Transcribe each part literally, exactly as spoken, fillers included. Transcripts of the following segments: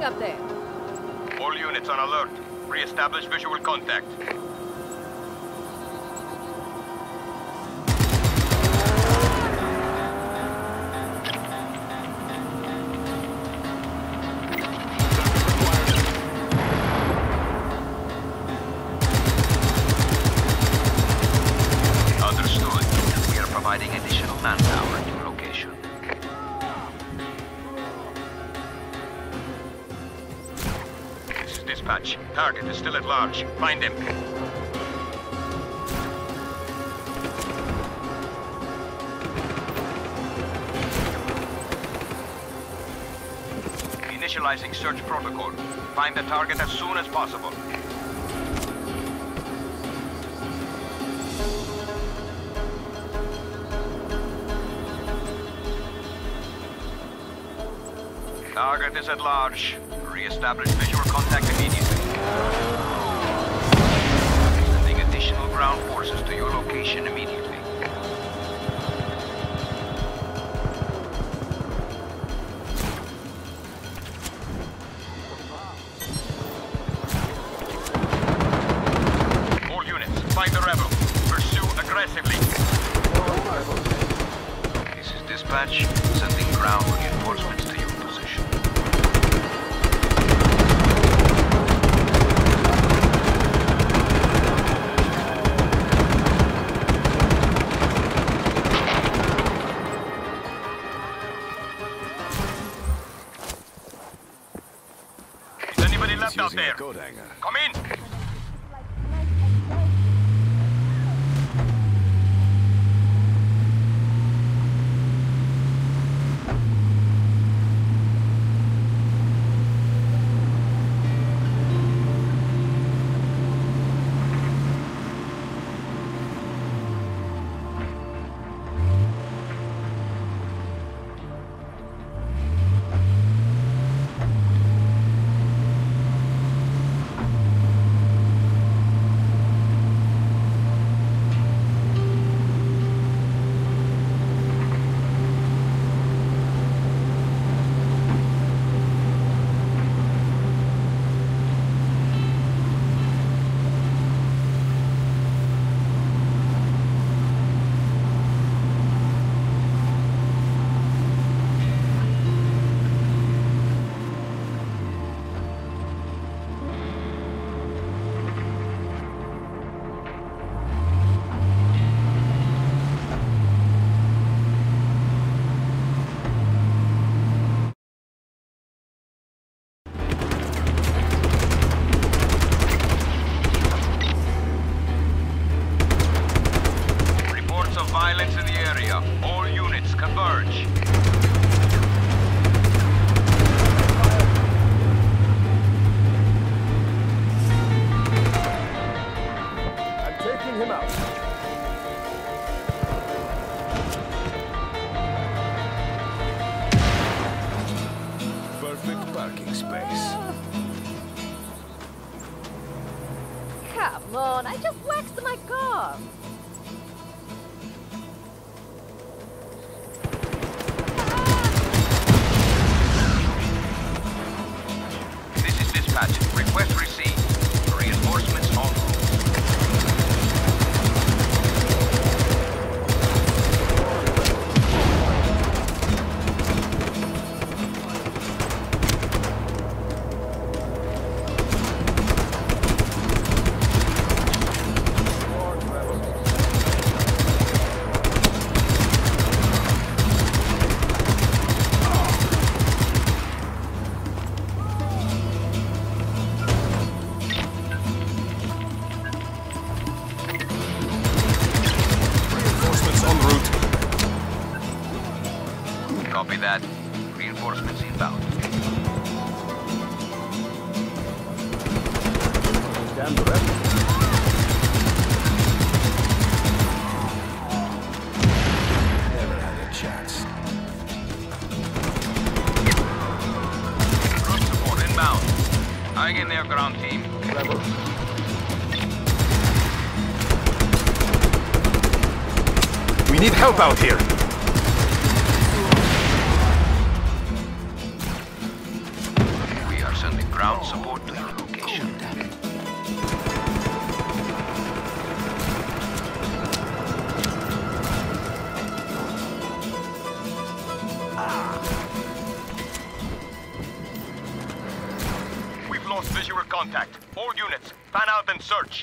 up there? All units on alert. Re-establish visual contact. Understood. We are providing additional manpower at your location. This is dispatch. Target is still at large. Find him. Initializing search protocol. Find the target as soon as possible. Target is at large. Re-establish visual contact immediately. Sending additional ground forces to your location immediately. All units, find the rebel. Pursue aggressively. This is dispatch. Sending ground reinforcements to your position. Is anybody left out there? Come in! Violence in the area. All units converge. I'm taking him out. Perfect parking space. Come on, I just waxed my car. Request received. Reinforcements en route. Copy that. Reinforcements inbound. Stand the rest. Never had a chance. Road support inbound. Hang in there, ground team. Rebel. We need help out here! search.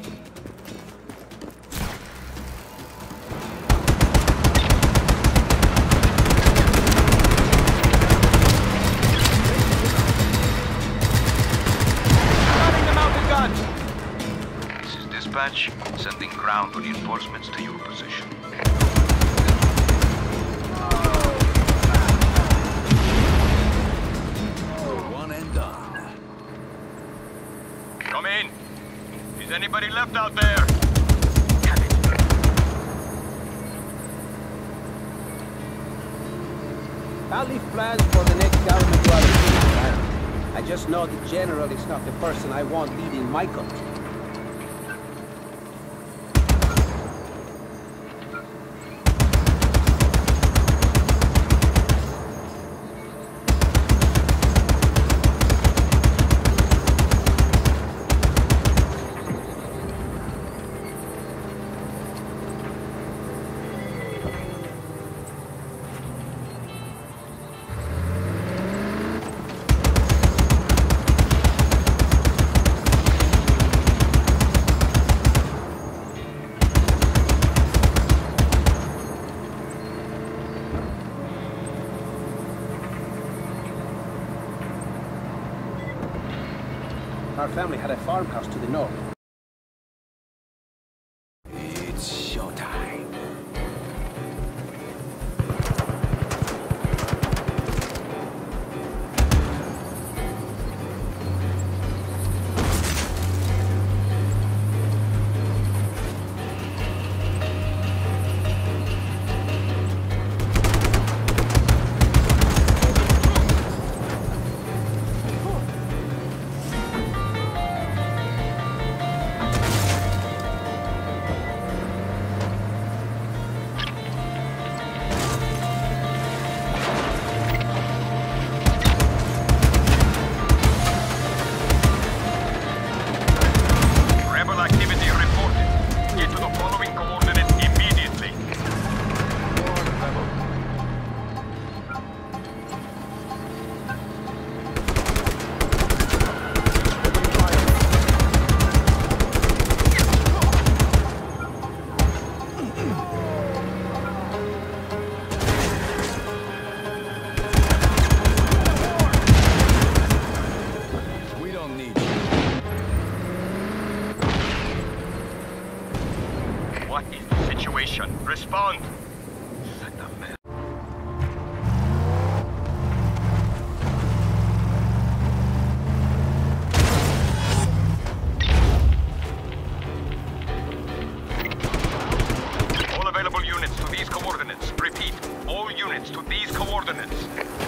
This is dispatch, sending ground reinforcements to your position. One and done. Come in. Is anybody left out there? I'll leave plans for the next government to our I just know the general is not the person I want leading my country. Our family had a farmhouse to the north. It's showtime. What is the situation? Respond! All available units to these coordinates. Repeat, all units to these coordinates.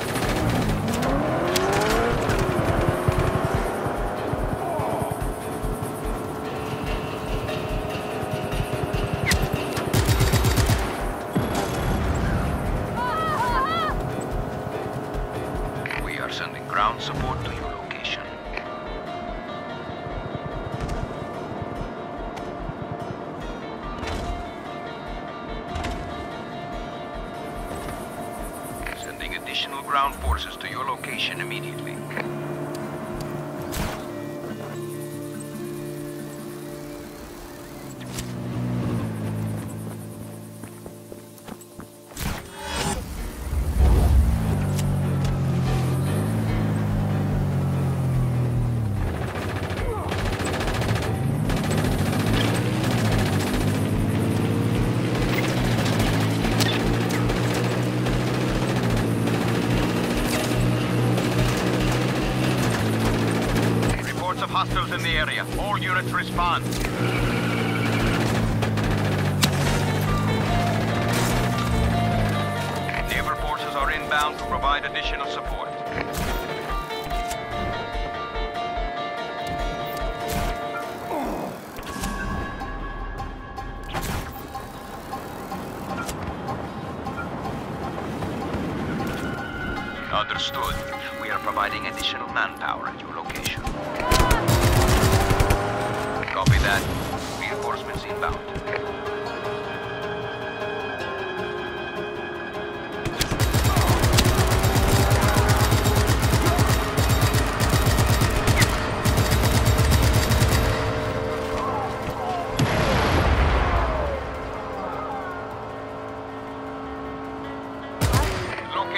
Sending ground support to your location. Sending additional ground forces to your location immediately. Of hostiles in the area. All units respond. Naval forces are inbound to provide additional support. Understood. We are providing additional manpower at your location. Copy that. Reinforcements inbound.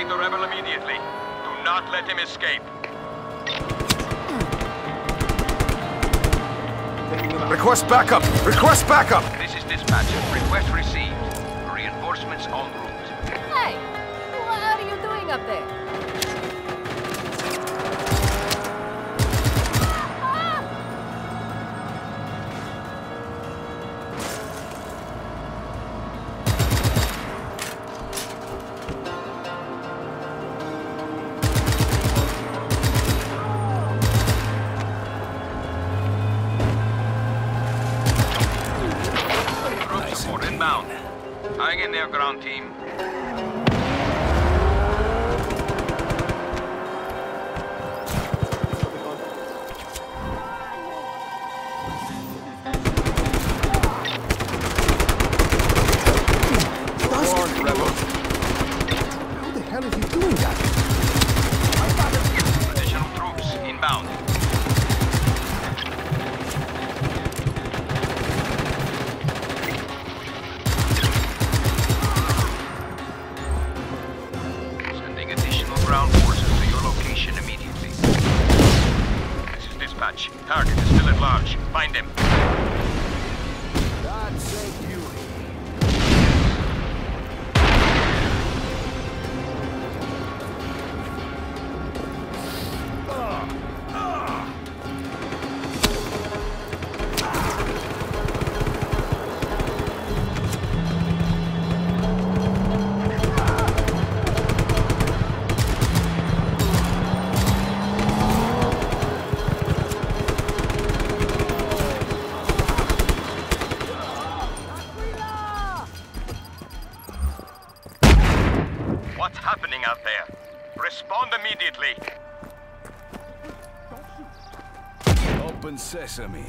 Locate the rebel immediately. Do not let him escape. Request backup! Request backup! This is dispatch. Request received. Reinforcements en route. Hey, what are you doing up there? Troop support inbound. Hang in there, ground team. Warn, rebels. How the hell is he doing that? Additional troops inbound. Sending additional ground forces to your location immediately. This is dispatch. Target is still at large. Find him. That's a beauty. What's happening out there? Respond immediately. Open sesame.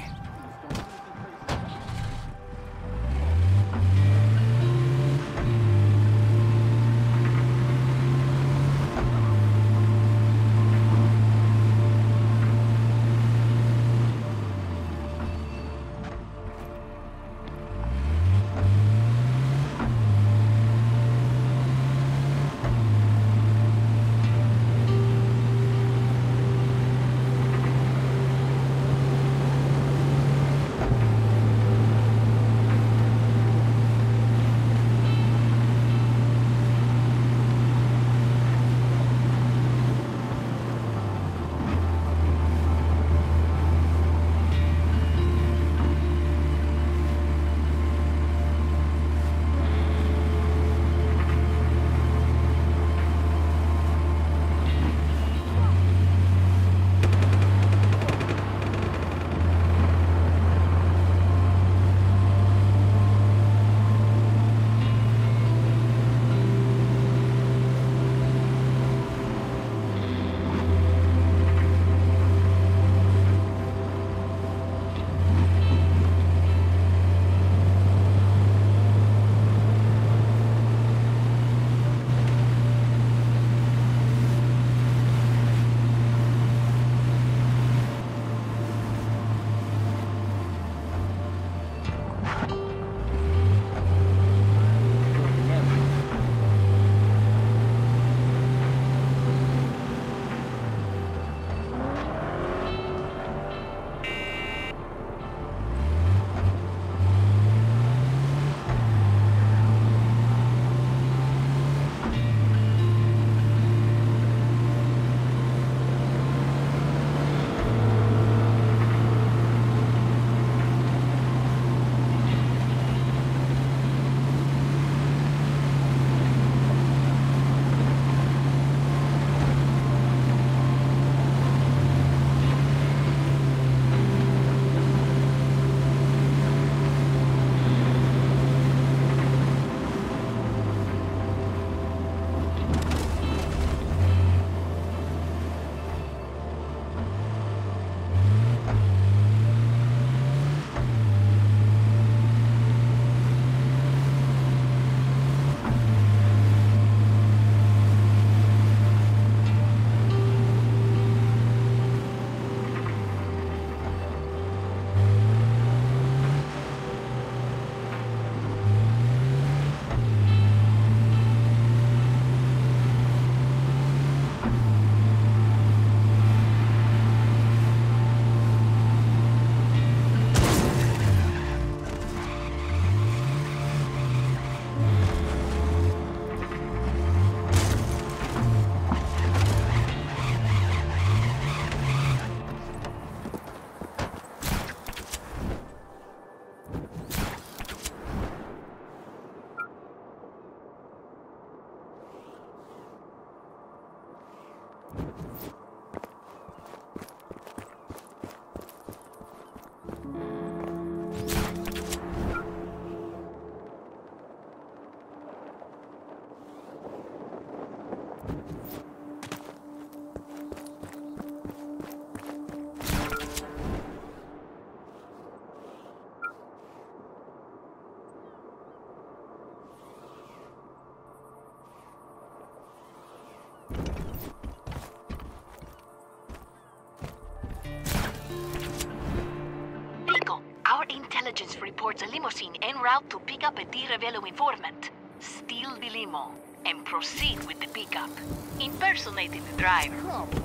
Intelligence reports a limousine en route to pick up a Di Ravello informant. Steal the limo and proceed with the pickup, impersonating the driver.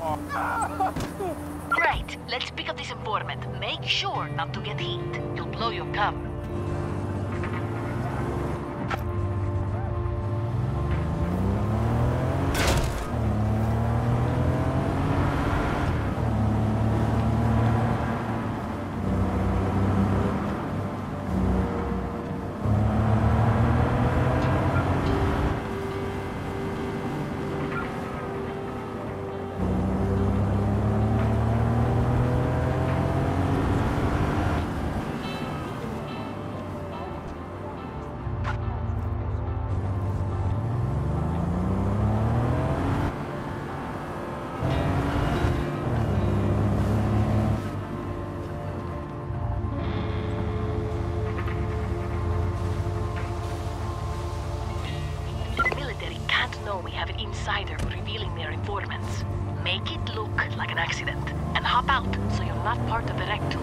Great, let's pick up this informant. Make sure not to get hit. You'll blow your cover. We have an insider revealing their informants. Make it look like an accident, and hop out so you're not part of the wreck too.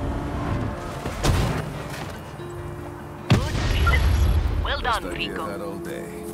Good riddance. Well done, I hear Rico. that all day.